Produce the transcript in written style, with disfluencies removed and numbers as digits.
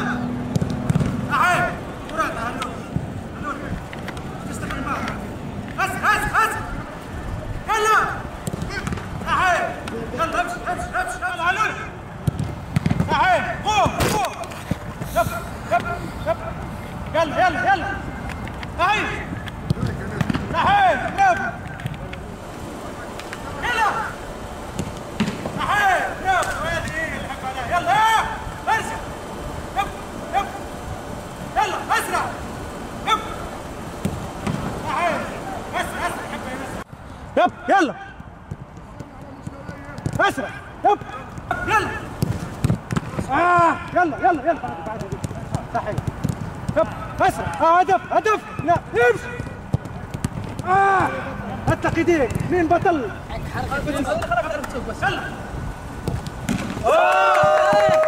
تعال مراد هلو تستقبل معك هز يلا تعال يلا امشي يلا علول تعال قوم يلا تعال برافو يلا تعال برافو هذه الحق عليها يلا ارجع يلا اسرع تعال يلا اسرع يلا يلا صحيح اسرع هدف لا امشي اتق ايديك مين بطل؟ حركة